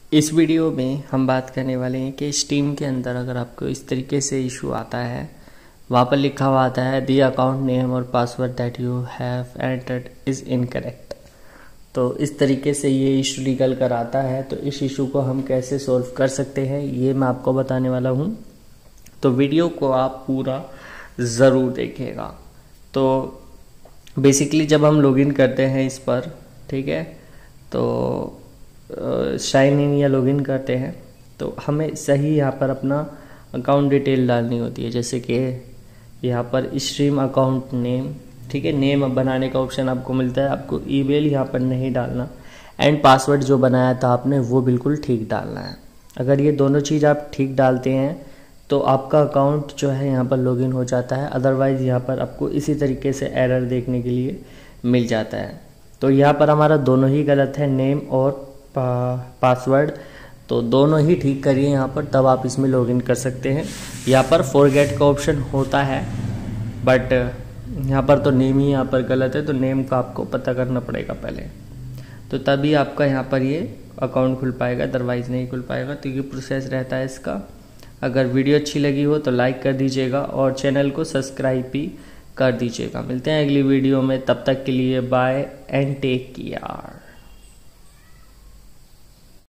इस वीडियो में हम बात करने वाले हैं कि स्टीम के अंदर अगर आपको इस तरीके से इशू आता है, वहाँ पर लिखा हुआ आता है दी अकाउंट नेम और password that you have entered is incorrect. तो इस तरीके से ये इशू निकल कर आता है। तो इस इशू को हम कैसे सॉल्व कर सकते हैं ये मैं आपको बताने वाला हूँ। तो वीडियो को आप पूरा ज़रूर देखिएगा। तो बेसिकली जब हम लॉगिन करते हैं इस पर, ठीक है, तो साइन इन या लॉगिन करते हैं तो हमें सही यहाँ पर अपना अकाउंट डिटेल डालनी होती है। जैसे कि यहाँ पर स्ट्रीम अकाउंट नेम, ठीक है, नेम बनाने का ऑप्शन आपको मिलता है। आपको ईमेल यहाँ पर नहीं डालना, एंड पासवर्ड जो बनाया था आपने वो बिल्कुल ठीक डालना है। अगर ये दोनों चीज़ आप ठीक डालते हैं तो आपका अकाउंट जो है यहाँ पर लॉगिन हो जाता है। अदरवाइज़ यहाँ पर आपको इसी तरीके से एरर देखने के लिए मिल जाता है। तो यहाँ पर हमारा दोनों ही गलत है, नेम और पासवर्ड। तो दोनों ही ठीक करिए यहाँ पर, तब आप इसमें लॉगिन कर सकते हैं। यहाँ पर फॉरगेट का ऑप्शन होता है, बट यहाँ पर तो नेम ही यहाँ पर गलत है, तो नेम का आपको पता करना पड़ेगा पहले, तो तभी आपका यहाँ पर ये अकाउंट खुल पाएगा, अदरवाइज़ नहीं खुल पाएगा। तो ये प्रोसेस रहता है इसका। अगर वीडियो अच्छी लगी हो तो लाइक कर दीजिएगा और चैनल को सब्सक्राइब भी कर दीजिएगा। मिलते हैं अगली वीडियो में, तब तक के लिए बाय एंड टेक केयर।